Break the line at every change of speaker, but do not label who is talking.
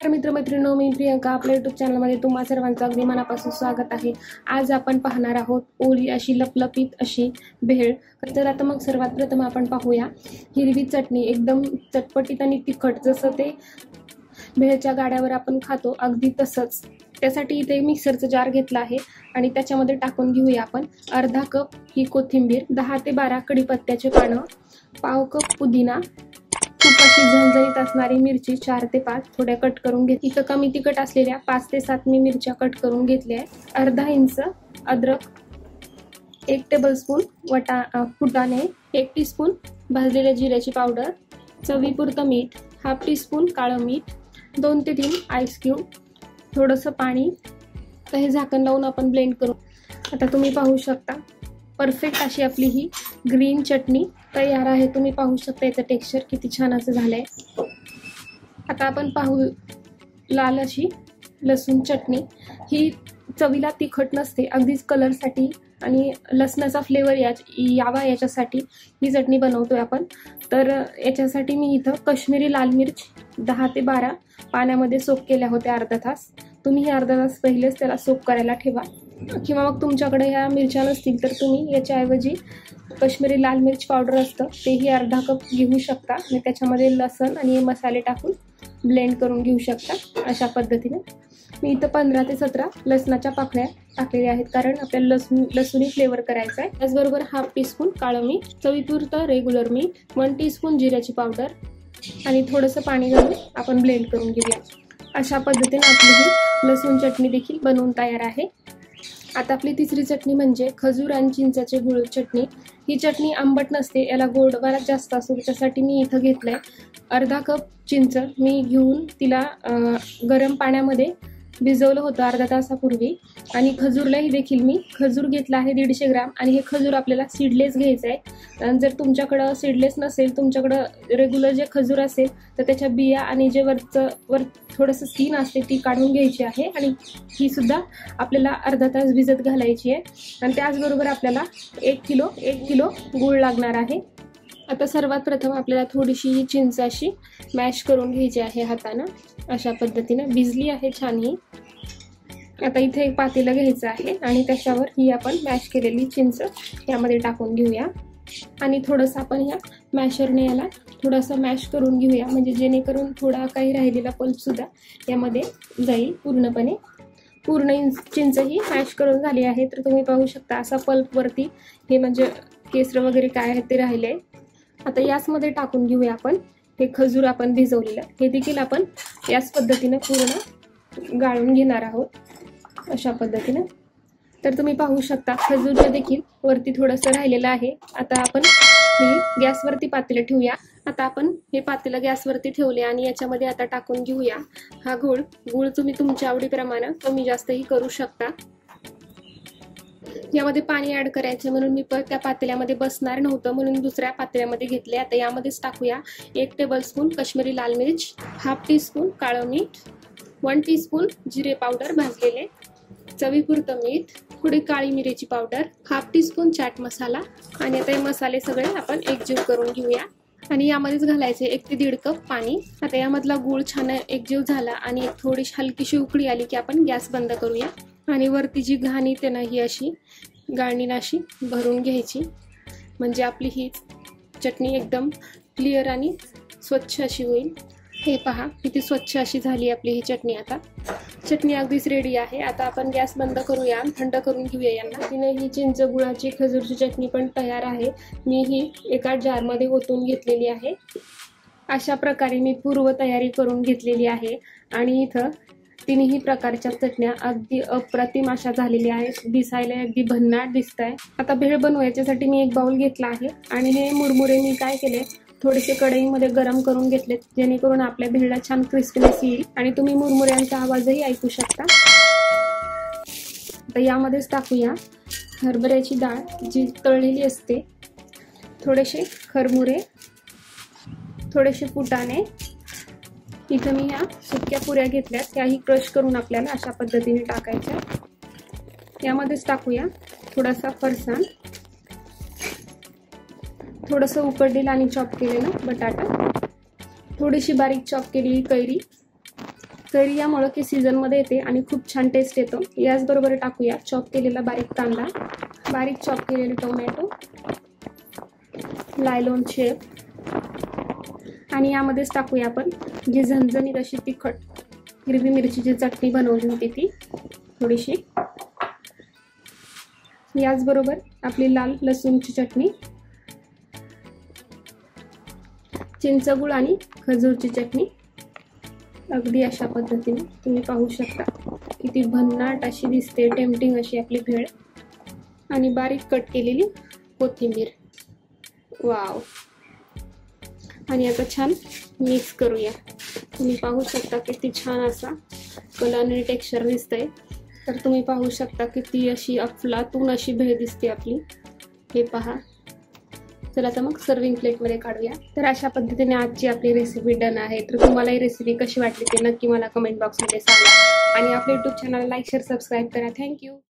मित्रमैत्रिणींनो, मी प्रियंका आपल्या यूट्यूब चॅनलमध्ये तुम्हा सर्वांचं अगदी मनापासून स्वागत आहे। आज आपण पाहणार आहोत ओली अशी लपलपीत अशी भेळ। तर आता मग सर्वात प्रथम आपण पाहूया हिरवी चटणी, एकदम चटपटीत आणि तिखट, जसं ते भेळच्या गाड्यावर आपण खातो अगदी तसंच। त्यासाठी इथे मिक्सरचा जार घेतला आहे आणि त्याच्यामध्ये टाकून घेऊया आपण अर्धा कप ही कोथिंबीर, 10 ते 12 कढीपत्त्याचे पानं, पाव कप पुदिना, खूप अशी झणझणीत असणारी मिरची 4 ते 5 थोड्या कट करून घेत। इथं कमी तिखट असलेल्या 5 ते 7 मी मिरच्या कट करून घेतल्या आहे। अर्धा इंच अद्रक, 1 टेबलस्पून फुटाणे, 1 टीस्पून भाजलेल्या जिऱ्याची पावडर, चवीपुरतं मीठ, हाफ टीस्पून काळं मीठ, 2 ते 3 आईस क्यूब, थोडंसं पाणी। तर हे झाकण लावून आपण ब्लेंड करू। आता तुम्ही पाहू शकता परफेक्ट अशी आपली ही ग्रीन चटणी तयार आहे। तुम्ही पाहू शकता याचं टेक्स्चर किती छान असं झालंय। आता आपण पाहू लाल अशी लसूण चटणी। ही चवीला तिखट नसते, अगदीच कलरसाठी आणि लसणाचा फ्लेवर यावा याच्यासाठी ही चटणी बनवतोय आपण। तर याच्यासाठी मी इथं काश्मीरी लाल मिर्च 10 ते 12 पाण्यामध्ये सोक केल्या होत्या अर्धा तास। तुम्ही हे अर्धा तास पहिलेच त्याला सोक करायला ठेवा, किंवा मग तुमच्याकडे ह्या मिरच्या नसतील तर तुम्ही याच्याऐवजी काश्मीरी लाल मिर्च पावडर असतं तेही अर्धा कप घेऊ शकता आणि त्याच्यामध्ये लसण आणि मसाले टाकून ब्लेंड करून घेऊ शकता। अशा पद्धतीने मी इथं 15 ते 17 लसणाच्या पाकळ्या टाकलेल्या आहेत, कारण आपल्याला लसूणी फ्लेवर करायचा आहे। त्याचबरोबर हाफ टीस्पून काळं मीठ, चवीपुरतं रेग्युलर मीठ, 1 टीस्पून जिऱ्याची पावडर आणि थोडंसं पाणी घालून आपण ब्लेंड करून घेऊया। अशा पद्धतीने आपली ही लसूण चटणी देखील बनवून तयार आहे। आता आपली तिसरी चटणी म्हणजे खजूर आणि चिंचाचे गुळ चटणी। ही चटणी आंबट नसते, याला गोडवा जास्त असतो, त्यासाठी मी इथं घेतलंय अर्धा कप चिंच। मी घेऊन तिला गरम पाण्यामध्ये भिजवलं होतं अर्धा तासापूर्वी। आणि खजूरलाही देखील मी खजूर घेतला आहे 150 ग्राम, आणि हे खजूर आपल्याला सीडलेस घ्यायचं आहे। जर तुमच्याकडं सीडलेस नसेल, तुमच्याकडं रेग्युलर जे खजूर असेल तर त्याच्या बिया आणि जे वर थोडंसं स्किन असते ती काढून घ्यायची आहे, आणि ही सुद्धा आपल्याला अर्धा तास भिजत घालायची आहे। आणि त्याचबरोबर आपल्याला 1 किलो गूळ लागणार आहे। आता सर्वात प्रथम आपल्याला थोडीशी ही चिंच अशी मॅश करून घ्यायची आहे हाताने। अशा पद्धतीने भिजली आहे छान ही। आता इथे एक पातेलं घ्यायचं आहे आणि त्याच्यावर ही आपण मॅश केलेली चिंच यामध्ये टाकून घेऊया, आणि थोडंसं आपण ह्या मॅशरने याला थोडंसं मॅश करून घेऊया, म्हणजे जेणेकरून थोडा काही राहिलेला पल्प सुद्धा यामध्ये जाईल पूर्णपणे। पूर्ण चिंच ही मॅश करून झाली आहे। तर तुम्ही पाहू शकता असा पल्प वरती हे म्हणजे केसर वगैरे काय आहे ते राहिले। आता याचमध्ये टाकून घेऊया आपण हे खजूर आपण भिजवलेलं, हे देखील आपण याच पद्धतीने पूर्ण गाळून घेणार आहोत अशा पद्धतीने। तर तुम्ही पाहू शकता खजूरचे देखील वरती थोडंसं राहिलेलं आहे। आता आपण ही गॅसवरती पातेलं ठेवूया। आता आपण हे पातेलं गॅसवरती ठेवले आणि याच्यामध्ये आता टाकून घेऊया हा गूळ तुम्ही तुमच्या आवडीप्रमाणे कमी जास्तही करू शकता। यामध्ये पाणी ऍड करायचं म्हणून मी त्या पातेल्यामध्ये बसणार नव्हतं, म्हणून दुसऱ्या पातेल्यामध्ये घेतले। आता यामध्येच टाकूया 1 टेबलस्पून काश्मीरी लाल मिर्च, हाफ टीस्पून काळं मीठ, 1 टीस्पून जिरे पावडर भाजलेले, चवीपुरतं मीठ, थोडी काळी मिरीची powder, half teaspoon chaat masala, आणि आता हे मसाले सगळे आपण एकजीव करून घेऊया। आणि यामध्येच घालायचे 1 ते 1.5 कप पाणी। आता यामधला गूळ छान एकजीव झाला आणि एक थोडीशी हलकीशी उकळी आली की आपण गॅस बंद करूया, आणि वरती जी घाण येते ना ही अशी गाळणीने अशी भरून घ्यायची, म्हणजे आपली ही चटणी एकदम क्लिअर आणि स्वच्छ अशी होईल। हे पहा किती स्वच्छ अशी झाली आपली ही चटणी। आता चटणी अगदीच रेडी आहे। आता आपण गॅस बंद करूया, थंड करून घेऊया यांना। तिने ही चिंच गुळाची खजूरची चटणी पण तयार आहे। मी ही एका जारमध्ये ओतून घेतलेली आहे। अशा प्रकारे मी पूर्व तयारी करून घेतलेली आहे, आणि इथं तिन्ही प्रकारच्या चटण्या अगदी अप्रतिम अशा झालेल्या आहेत, दिसायला अगदी भन्नाट दिसत आहे। आता भेळ बनवायच्यासाठी मी एक बाउल घेतला आहे, आणि हे मुरमुरे मी काय केले थोडेसे कढईमध्ये गरम करून घेतलेत, जेणेकरून आपल्या भेळला छान क्रिस्पीनेस येईल, आणि तुम्ही मुरमुऱ्यांचा आवाजही ऐकू शकता। आता यामध्येच टाकूया हरभऱ्याची डाळ जी तळलेली असते, थोडेसे खरमुरे, थोडेसे फुटाणे। इथं मी ह्या सुक्या पुऱ्या घेतल्यात, त्याही क्रश करून आपल्याला अशा पद्धतीने टाकायच्या। यामध्येच टाकूया थोडासा फरसाण, थोडंसं उकडलेलं आणि चॉप केलेलं बटाटा, थोडीशी बारीक चॉप केलेली कैरी, तरी या मोळकी सीझनमध्ये येते आणि खूप छान टेस्ट येतो। याचबरोबर टाकूया चॉप केलेला बारीक कांदा, बारीक चॉप केलेले टोमॅटो, लायलॉन शेप आणि यामध्येच टाकूया आपण जी झणझणीत अशी तिखट हिरवी मिरचीची चटणी बनवली होती ती थोडीशी। याचबरोबर आपली लाल लसूणची चटणी, चिंचगूळ आणि खजूरची चटणी। अगदी अशा पद्धतीने तुम्ही पाहू शकता किती भन्नाट अशी दिसते, टेम्पटिंग अशी आपली भेळ आणि बारीक कट केलेली कोथिंबीर। वाव। आणि आता छान मिक्स करूया। तुम्ही पाहू शकता किती छान असा कलर आणि टेक्स्चर दिसतंय। तर तुम्ही पाहू शकता किती अशी अफलातून अशी भेळ दिसते आपली, हे पहा। चला आता मग सर्विंग प्लेटमध्ये काढूया। तर अशा पद्धतीने आजची आपली रेसिपी डन आहे। तर तुम्हाला ही रेसिपी कशी वाटली ते नक्की मला कमेंट बॉक्समध्ये सांगा आणि आपल्या यूट्यूब चॅनलला लाईक शेअर सबस्क्राईब करा। थँक्यू।